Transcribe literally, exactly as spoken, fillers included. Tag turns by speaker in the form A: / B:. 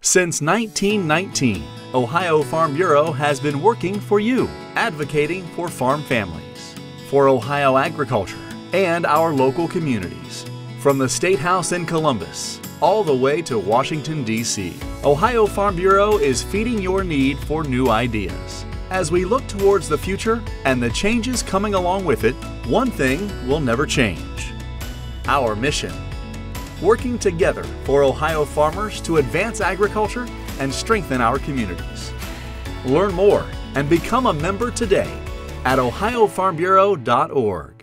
A: Since nineteen nineteen, Ohio Farm Bureau has been working for you, advocating for farm families, for Ohio agriculture, and our local communities. From the State House in Columbus, all the way to Washington, D C, Ohio Farm Bureau is feeding your need for new ideas. As we look towards the future and the changes coming along with it, one thing will never change: our mission. Working together for Ohio farmers to advance agriculture and strengthen our communities. Learn more and become a member today at ohio farm bureau dot org.